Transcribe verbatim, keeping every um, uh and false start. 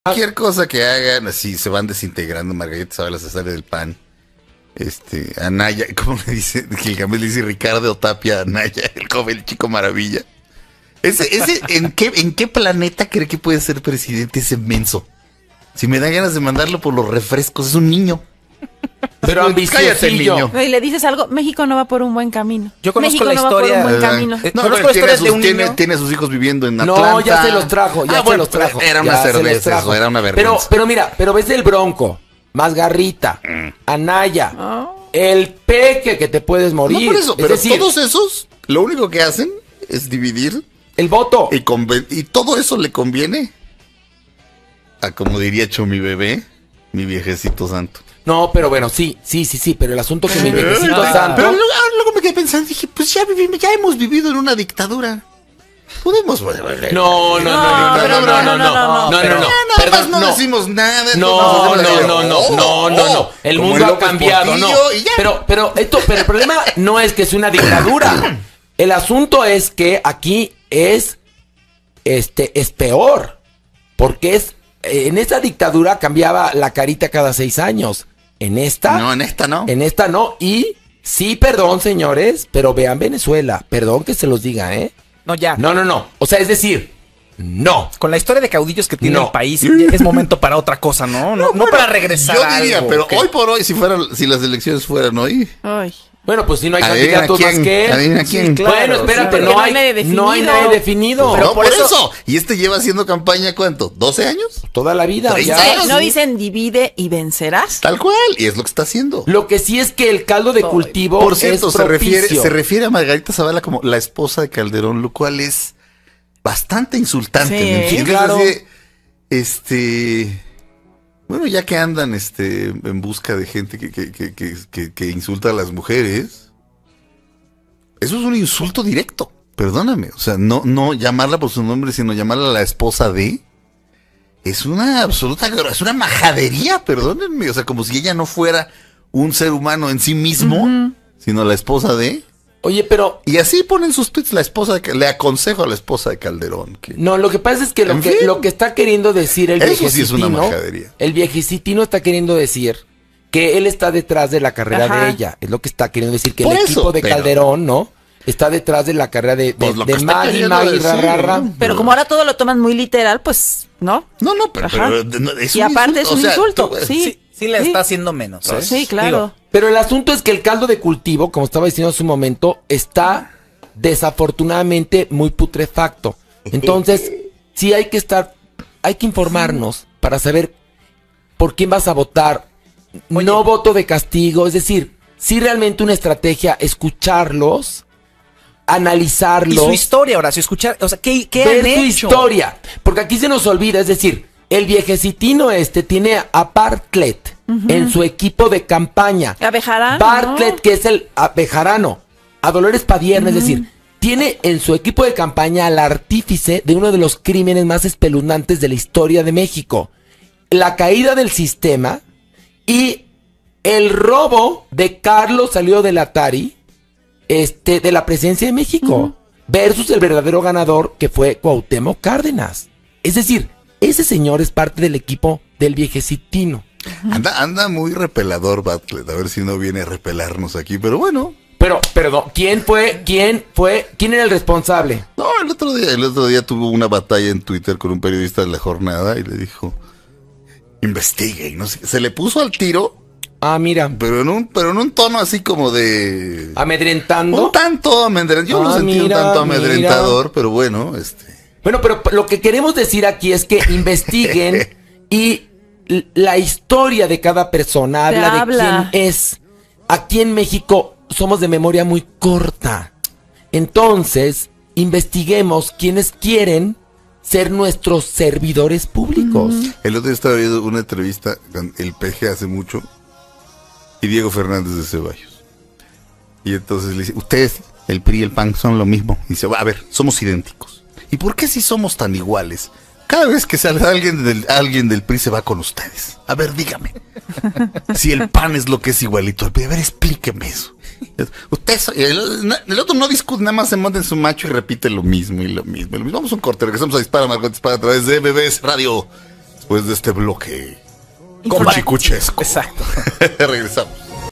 Cualquier cosa que hagan, así se van desintegrando. Margarita Zavala se sale del pan. Este, Anaya, ¿cómo le dice? Gilgamesh le dice Ricardo Tapia Anaya, el joven, el chico maravilla. Ese, ese, ¿en qué, en qué planeta cree que puede ser presidente ese menso? Si me da ganas de mandarlo por los refrescos, es un niño. Pero ambiciosillo. Y le dices algo, México no va por un buen camino. Yo conozco México la no historia. Va por un buen camino. Eh, no, conozco la historia de un tiene, niño. Tiene a sus hijos viviendo en Atlanta. No, ya se los trajo, ya ah, se bueno, los trajo. Era una cerveza, eso, era una vergüenza. Pero, pero mira, pero ves el Bronco, Masgarrita, mm. Anaya, oh. el Peque que te puedes morir. No por eso, es pero decir, todos esos, lo único que hacen es dividir el voto. Y, y todo eso le conviene a, como diría Cho, mi bebé, mi viejecito santo. No, pero bueno, sí, sí, sí, sí, pero el asunto que mi viejecito ah, santo... Pero luego, luego me quedé pensando, dije, pues ya vivimos, ya hemos vivido en una dictadura. Podemos... No, no, no, no, no, no, no, no, no, no, no, no, perdón, no decimos nada. No, no, no, no, no, no, no, el mundo ha cambiado, no. Pero, pero esto, pero el problema no es que es una dictadura. El asunto es que aquí es, este, es peor, porque es, en esa dictadura cambiaba la carita cada seis años. En esta... No, en esta no. En esta no. Y sí, perdón, señores, pero vean Venezuela. Perdón que se los diga, ¿eh? No, ya. No, no, no. O sea, es decir, no. Con la historia de caudillos que tiene no. el país, es momento para otra cosa, ¿no? No, no, no bueno, para regresar yo diría, a algo, pero que... hoy por hoy, si fueran, si las elecciones fueran hoy... Ay. Bueno, pues si no hay candidatos más que él. Adivina quién. Sí, claro, bueno, espérate, sí, no, hay, no, hay no hay nadie definido. Pero no, por, por eso... eso. ¿Y este lleva haciendo campaña cuánto? ¿doce años? Toda la vida. Ya. años? ¿No dicen divide y vencerás? Tal cual, y es lo que está haciendo. Lo que sí es que el caldo de cultivo Por cierto, es se refiere, se refiere a Margarita Zavala como la esposa de Calderón, lo cual es bastante insultante. Sí, en fin, claro. Entonces, este... Bueno, ya que andan este, en busca de gente que, que, que, que, que, que insulta a las mujeres, eso es un insulto directo, perdóname. O sea, no, no llamarla por su nombre, sino llamarla la esposa de, es una absoluta, es una majadería, perdónenme. O sea, como si ella no fuera un ser humano en sí mismo, uh-huh. sino la esposa de... Oye, pero... Y así ponen sus tweets la esposa de... Le aconsejo a la esposa de Calderón. Que... No, lo que pasa es que lo, que lo que está queriendo decir el viejecitino... Eso sí es una majadería. El viejecitino está queriendo decir que él está detrás de la carrera Ajá. de ella. Es lo que está queriendo decir, que Por el eso, equipo de pero... Calderón, ¿no? Está detrás de la carrera de, de, pues de Maggie, Maggie, ra, ra, ra. Pero, pero como ahora todo lo toman muy literal, pues, ¿no? No, no, pero... pero no, es y aparte insulto, es un o sea, insulto, tú, sí. sí. Sí le sí. está haciendo menos, ¿eh? Sí, claro. Digo, pero el asunto es que el caldo de cultivo, como estaba diciendo hace un momento, está desafortunadamente muy putrefacto. Entonces, sí hay que estar, hay que informarnos para saber por quién vas a votar. Oye, no voto de castigo, es decir, sí realmente una estrategia, escucharlos, analizarlos. Y su historia, Horacio, escuchar, o sea, ¿qué, qué ver han su hecho? historia, porque aquí se nos olvida, es decir, el viejecitino este tiene a Bartlett uh-huh. en su equipo de campaña. A Bejarano. Bartlett, ¿no? Que es el a Bejarano. A Dolores Padierna, uh-huh. es decir, tiene en su equipo de campaña al artífice de uno de los crímenes más espeluznantes de la historia de México. La caída del sistema y el robo de Carlos Salido del Atari este, de la presidencia de México uh-huh. versus el verdadero ganador que fue Cuauhtémoc Cárdenas. Es decir, ese señor es parte del equipo del viejecitino. Anda, anda muy repelador, Bartlett. A ver si no viene a repelarnos aquí, pero bueno. Pero, perdón, ¿quién fue, quién fue, quién era el responsable? No, el otro día, el otro día tuvo una batalla en Twitter con un periodista de La Jornada y le dijo, investigue, y no sé, se le puso al tiro. Ah, mira. Pero en un, pero en un tono así como de... ¿Amedrentando? Un tanto amedrentador. Yo ah, lo sentí mira, un tanto amedrentador, mira. Pero bueno, este... Bueno, pero lo que queremos decir aquí es que investiguen y la historia de cada persona habla, habla de quién es. Aquí en México somos de memoria muy corta. Entonces, investiguemos quienes quieren ser nuestros servidores públicos. Mm. El otro día estaba viendo una entrevista con el P G hace mucho y Diego Fernández de Ceballos. Y entonces le dice, ustedes, el P R I y el P A N son lo mismo. Y dice, a ver, somos idénticos. ¿Y por qué si somos tan iguales? Cada vez que sale alguien del, alguien del P R I se va con ustedes. A ver, dígame. Si el P A N es lo que es igualito al P R I, a ver, explíqueme eso. Usted, el, el otro no discute, nada más se monta en su macho y repite lo mismo y lo mismo. Y lo mismo. Vamos a un corte, regresamos a Dispara, Margot Dispara a través de B B S Radio. Después de este bloque Como- cuchicuchesco. Exacto. Regresamos.